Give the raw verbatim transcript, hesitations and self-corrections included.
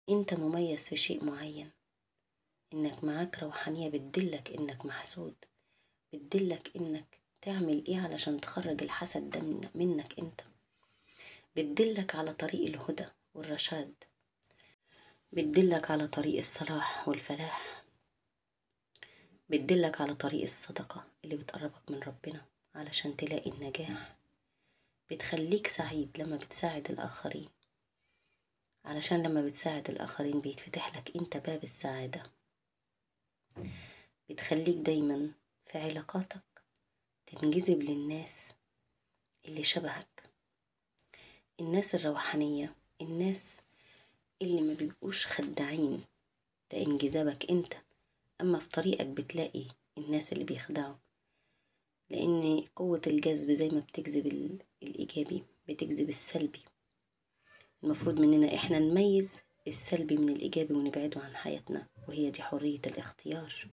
انت مميز في شيء معين، انك معاك روحانية بتدلك انك محسود، بتدلك انك تعمل ايه علشان تخرج الحسد ده من- منك انت، بتدلك على طريق الهدى والرشاد، بتدلك على طريق الصلاح والفلاح، بتدلك على طريق الصدقة اللي بتقربك من ربنا علشان تلاقي النجاح، بتخليك سعيد لما بتساعد الآخرين، علشان لما بتساعد الآخرين بيتفتح لك انت باب السعادة، بتخليك دايما في علاقاتك تنجذب للناس اللي شبهك، الناس الروحانية، الناس اللي ما بيبقوش خداعين، ده انجذابك انت. اما في طريقك بتلاقي الناس اللي بيخدعوا، لان قوة الجذب زي ما بتجذب ال- الايجابي بتجذب السلبي. المفروض مننا احنا نميز السلبي من الايجابي ونبعده عن حياتنا، وهي دي حرية الاختيار.